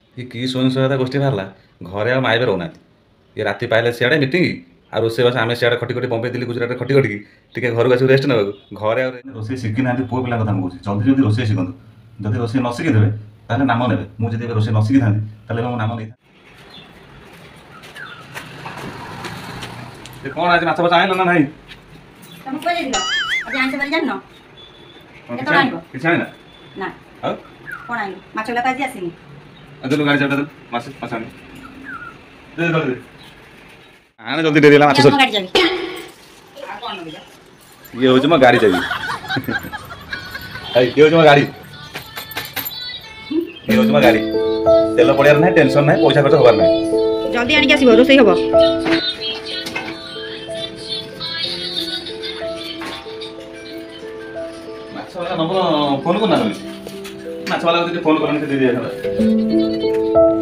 ये कि स्वयं सहायता गोष्ठी बाहर घरे आ माइबे रोना ये राति पाइले सियाड़े मीटिंग आ रोसे बस आम सियाड़े खटी खटी बम्बई दिल्ली गुजरात खटी खटी टिके घर को रेस्ट ना घरे रोसे शिखी ना पुओ पिला कथा मुझे जल्दी जल्दी रोसे शिखु जब रोसे न शिखिदेवे ताहले नाम ने मुझे रोसे न शिखी था मो नाम नहीं कौन आज माछ आइल ना नहीं तुम को दे दिलो आज आंसे बरी जान न केतो आइबो किछ आइना ना हां कोन आइलो माछ लगा आज आसीनी अदलो गाड़ी चढ़ा दे माछ माछ आने दे जल्दी आने जल्दी डेरी ला माछ सब गाड़ी जाबी आ कोन न ये हो जमा गाड़ी जाबी ये हो जमा गाड़ी ये हो जमा गाड़ी तेल पड़ियार नहीं टेंशन नहीं पैसा खर्च होबार नहीं जल्दी आनी के आसीबो रोसई हबो माछ वाला नंबर फोन करना माछ वाला को फोन करने से दे दिया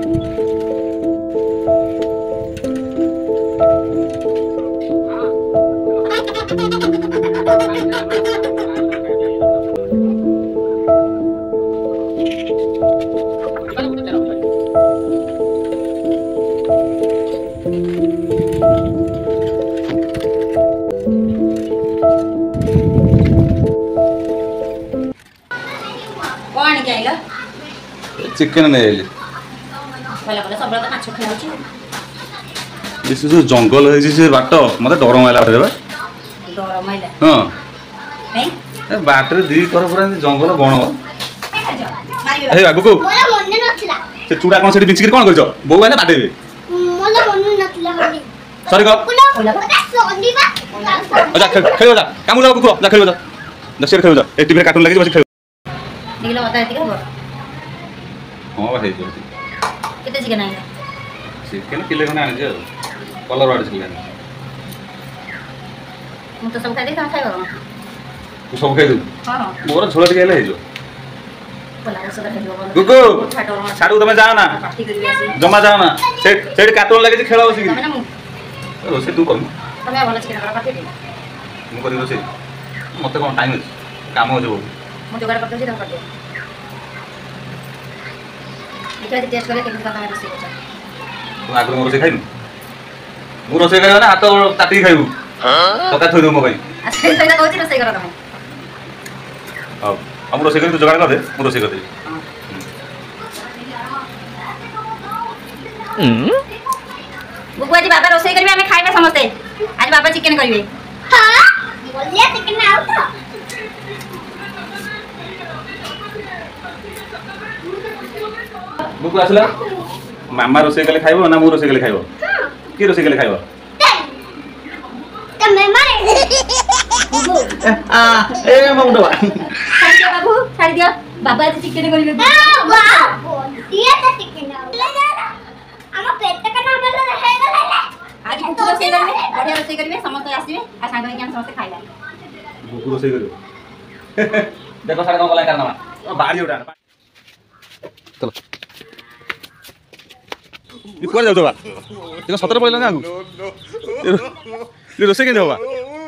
कोन के आइलो चिकन नहीं आइले बोला बोला सब तो माछ खाउ छी इस जो जंगल है से बाट मते डर माइला रे बा डर माइला हां नहीं ए बाटरे दी कर पूरा जंगल बण मारिबो ए आगु को मोला मन्ने नथिला से चूड़ा कोन से बिंचिक कोन करछ बौ आने बाटेबे मोला मन्ने नथिला हनी सॉरी को बोला ओटा सोंदी बा जा खेल जा काम जा कुकुर जा खेल जा दशेर खेल जा ए टीवी कार्टून लगी बस खेल दिलो बता एतिक हबो हां बा हे जो केते चिकन आइलो चिकन किले कोन आने जे कलर वाड चिकन मु तो सब खाइ दे का खाइबो तू सब खाइ दू हां मोर झोला टिके ले जो बोला वो सब खाइबो गुगु साडू तमे जाओ ना पार्टी करिया से जमा जाओ ना सेट कार्टून लगे खेला बसी तमे ना मु रोसे तू कर तमे बोला चिकन कर पार्टी दे मु करी रोसे मते कोन टाइम काम हो जो मु जोगाड़ करते छी तम कर दे देखा दे टेस्ट करे केमन का तमे रोसे कर तू आगु मोर से खाइनु मु रोसे करे ना हाथ ताटी खाइबू तका थोइ दो मो भाई अच्छा इतना कहू रोसे कर तमे हां हम रोसे करी तू जोगाड़ कर दे मु रोसे कर दे बुगु आज बाबा रोसे करबे हमें खाइबे समस्ते आज बाबा चिकन करबे हां बोलिया चिकन आउ तो बुकु आसला मामा रोसे कले खाइबो ना मु रोसे कले खाइबो की रोसे कले खाइबो तमे मारे बुगु आ ए ममुडवा छाड़ी दियो बाबू छाड़ी दियो बाबा आज चिकन करबे वाह बोलिया तो चिकन आउ ले जा हम पेट का नाम बोल रहे गला आज बुगु रोसे करबे बढ़िया रोसे करबे समस्त आसीबे आ सांग के समस्त खाइला बुकु रोसे करियो देखो साडा कोन गला करना बाड़ी उड़ा चलो ये कोन जाउ बा देखो 17 पड़ला ना आगु ये रोसे के होबा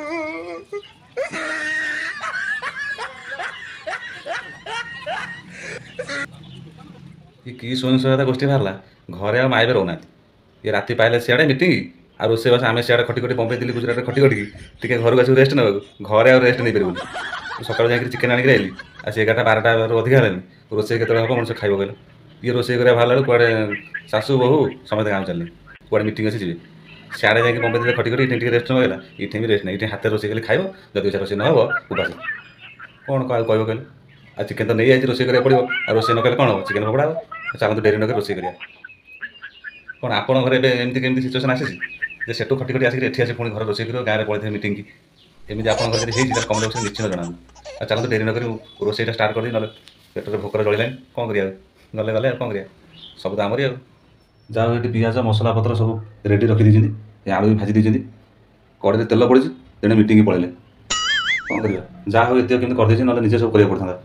ये कि स्वयं सहायता गोष्ठी बाहर घरे आ माइबे रोना ये राति पाइले सियाड़े मीटिंग आ रोसे बस आम सियाड़े खटी खटी बम्बई दिल्ली गुजरात खटी खटी टिके घर को रेस्ट ना घरे आ रेस्ट नहीं पार सकाल जाकर चिकेन आनिक आइली आ से 11टा 12टा अधिक हेलानी रोसे केत हम मनुष्य खाइब कहल ये रोसे कर बाहर कड़े शाशु बहु समस्त गाँव चलने कड़े मीटिंग अच्छे जी सियाड़े जाकि बम्बई दिल्ली खटी खटी ये रेस्ट नगला ये भी रेस्ट नहीं ये हाथ रोसे खाली खाइब जब रोसे न हो उपास कौन कह कहल आ चिकेन तो नहीं आई रोसे करा पड़ो आ रोसे न कले कौन हम चिकेन फपड़ा चलते डेरी नक रोसे करा कौन आपण घर एमती केमती सिचुएसन आसी सेठू खटी खटी आसिक एठी आसी पुणी घर रोसे कर गाँव में पड़े मीटिंग की एमती आप कमेंट बक्स निश्चित जनाऊँ आ चलते डेरी नक रोसेटा स्टार्ट कर ना पेटर भोकर जल्लानी कौन करा गले गले कौन करा सब तो आमरी जाओ ये पिज मसला पत्र सब रेडी रखी आलू भी भाजी देती कड़े तेल पड़ी तेणु मीटिंग पड़े कौन कर जहाँ हो ये केमी करदे ना निजे सब करा पड़ता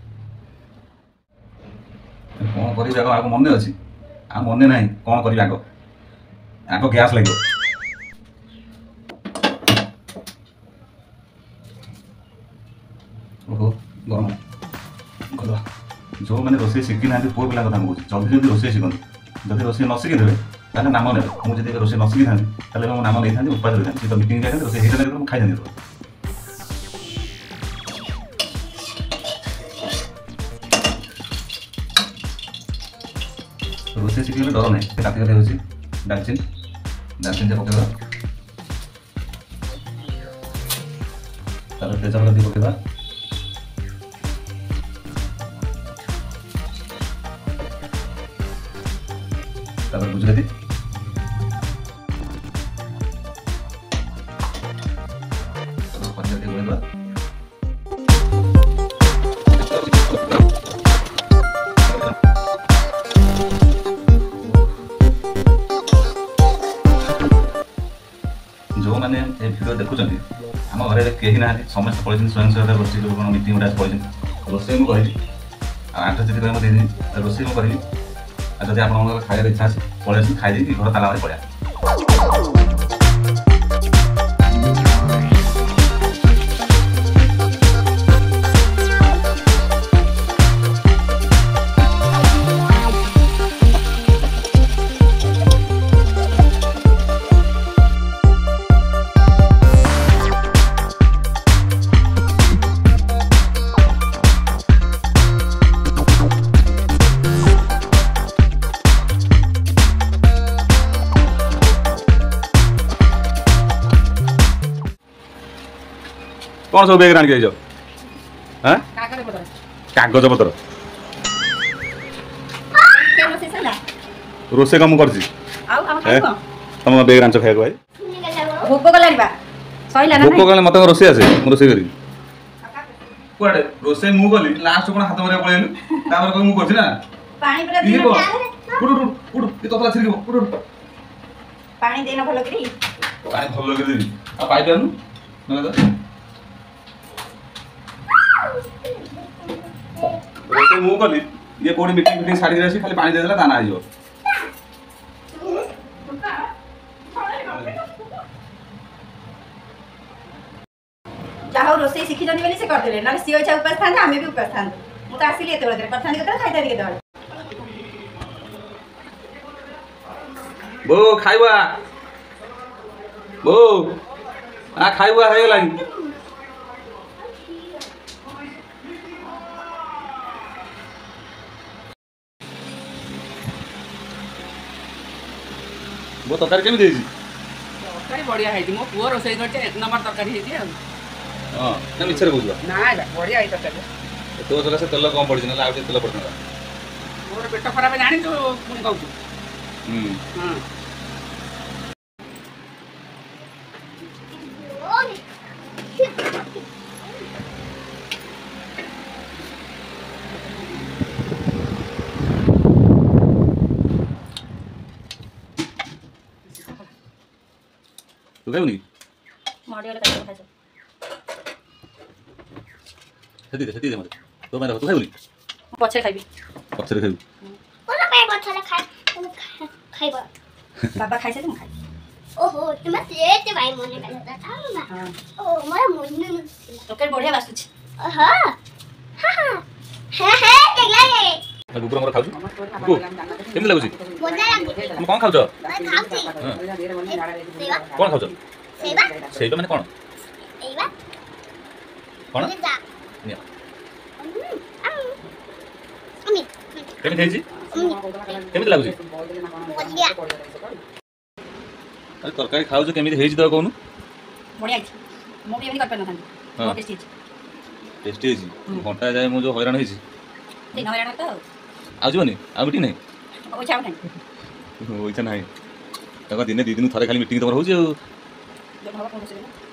कौन कर आग मन अच्छी आ मन ना कौन कर आग आग गैस लगे ओहो गरम गला जो मैंने रोसे शिखी ना पुओ पिला कथा कहूँ जल्दी जल्दी रोसे शिखु जब रोसे न शिखिदेवे ताहले नाम ने मुझे रोसे न शिखी था मो नाम नहीं था उपास रही था तो मीटिंग जाए रोसे होता खाई था रोसे शिखी डर ना काटी काटी हो डालचिन डालचिन से पकेबा तार तेजपत्ता पकेबा तापर गुजराती पंजाबी बोलबा जो मैंने ये वीडियो देखुଛନ୍ତି ଆମ ଘରେ କେହି ନାହାନ୍ତି ସମସ୍ତେ ପଳେଇଛନ୍ତି ସ୍ୱୟଂ ସହାୟତା ଗୋଷ୍ଠୀ ଲୋକ କ'ଣ ମିଟିଂ ଗୋଟେ ପଳେଇଛନ୍ତି ରୋଷେଇ ମୁଁ କରିବି ଆଉ ଆଠ ଯଦି କହିବ ଦେଇଦେବି ରୋଷେଇ ମୁଁ କରିବି ଆଉ ଯଦି ଆପଣଙ୍କର ଖାଇବାର ଇଚ୍ଛା ଅଛି ପଳେଇ ଆସି ଖାଇଦେଇକି ଘର ତାଲା ମାରି ପଳେଇବା कौन सब बेग आन के हाँ कागज पत्र रोसे कम कर तुम बेग रांच खाया भाई भोक गलानिबा सहिला ना भोक गले मत रोसे आसे रोसे करी कुआडे रोसे मु गली लास्ट कोन हाथ मारे पळेलु तापर को मु करछि ना पानी पूरा ये को उड़ उड़ ये ततला छिरगो उड़ पानी देना भलो करी पानी भलो करी देबी आ पाइप आनु नले तो रोसे मु गली ये कोडी मीटिंग मीटिंग साड़ी आसी खाली पानी दे देला दाना आइयो जाहो रोसे शिखी जनी बेली से कर देले ना सियो इच्छा उपास थांदे हमें भी उपास थांदे मु तो आसीली एते बेले करथांदे केते खाइता दी केते बो खाइबा बो आ खाइबा हे लागी वो तरकारी केमी देजी तरकारी बढ़िया है मो पुओ रोसई करते एक नंबर तरकारी है हां ना मिछर बुझबा ना बढ़िया है तरकारी तो जला से तेल कम पड़ी ना आउटे तेल पड़ना मोर पेट खराब जानी तो पुन कहू हां तू खाइबनी मॉडल का खाजो सेती दे मते तो मैं तू खाइबनी पछे खाइबी पछरे खाइबी कोना पे बछले खाइ खाइबो बाबा खाइसे तुम खाइ ओहो तुम तेते भाई मने बेला था ना हां ओ मोर मुन्नु तो के बढ़िया बासु छी ओहो हा हा देखला रे आ ऊपर मोर खाउ को केम लागुची मजा लागुची तुम कोन खाउ छ खाउची सेवा कोन खाउ छ सेवा सेइबा माने कोन एवा कोन जा निया अम्मी केम थेजी केम लागुची बढ़िया अरे तरकारी खाउ छ केमी हेजी त कोनु बढ़िया छी मो भी एनी कर परना थांदी हां टेस्टी टेस्टी हेजी घंटा जाय मु जो हैरान हेजी ते नवरा तो आजुबनी आ बिटी नै ओ चाव नहीं ओइछा नै तका दिने 2 दिन थरे खाली मीटिंग तमर होउछ जो भाव को